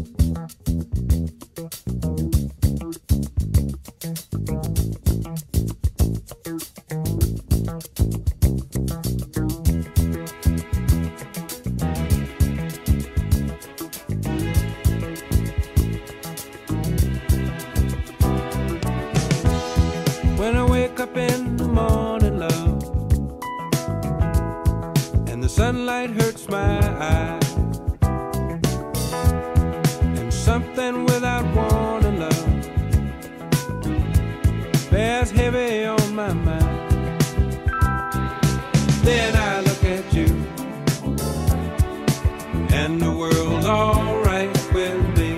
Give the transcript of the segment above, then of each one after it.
When I wake up in the morning, love, and the sunlight hurts my eyes, and something without warning, love, bears heavy on my mind. Then I look at you, and the world's alright with me.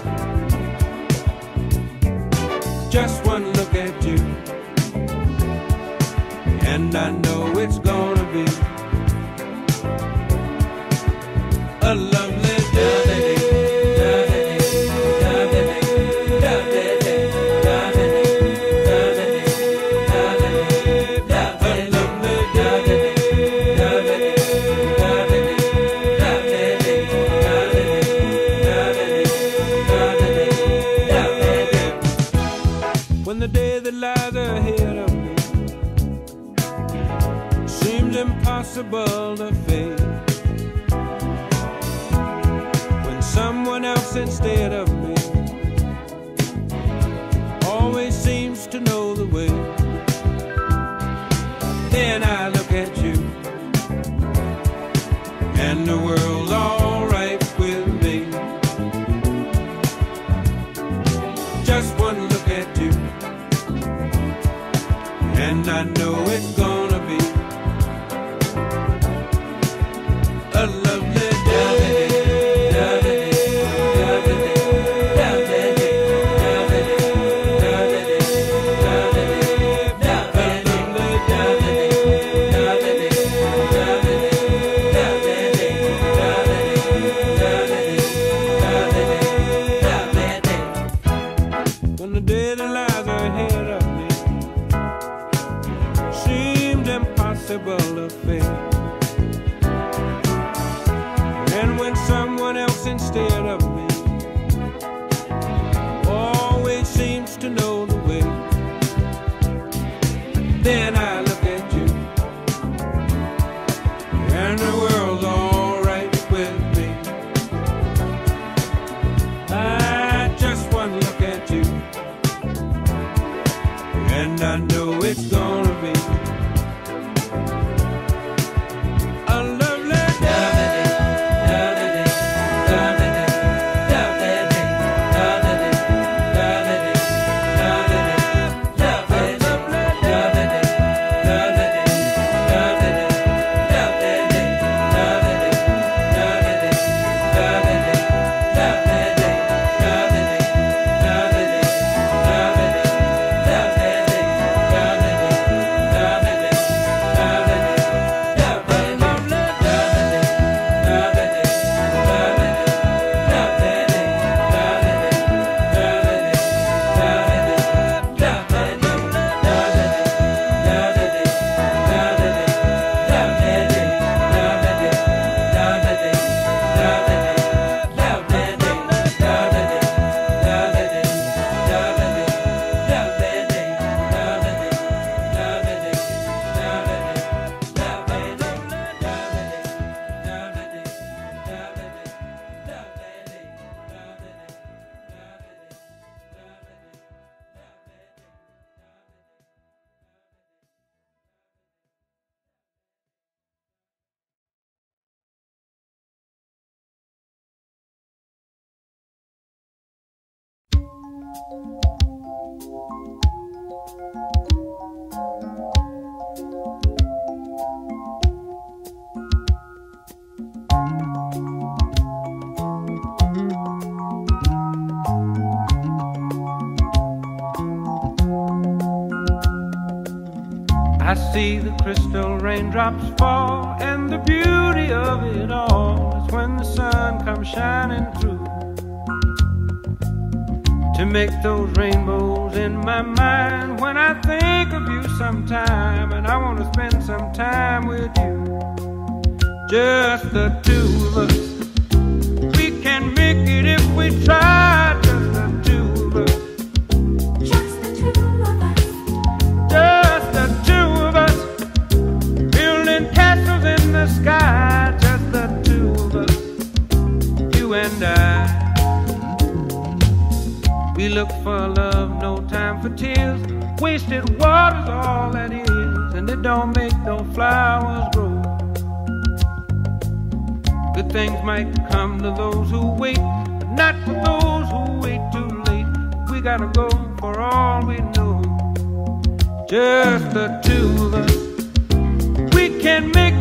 Just one look at you, and I know it's gonna be a lovely day. When the day that lies ahead of me seems impossible to face, when someone else instead of me always seems to know the way, then I look at you, and the world's alright with me. Just one look at you, and I know it's gonna be a lovely day. When the day that lies ahead of me seemed impossible to face, and when someone else instead of me always seems to know the way, then I look at you, and the world's alright with me. I just one look at you, and I know it's gonna be a lovely day. I see the crystal raindrops fall, and the beauty of it all is when the sun comes shining through to make those rainbows in my mind. When I think of you sometime, and I want to spend some time with you, just the two of us. We can make it if we look for love, no time for tears. Wasted water's all that is, and it don't make no flowers grow. Good things might come to those who wait, but not for those who wait too late. We gotta go for all we know. Just the two of us, we can make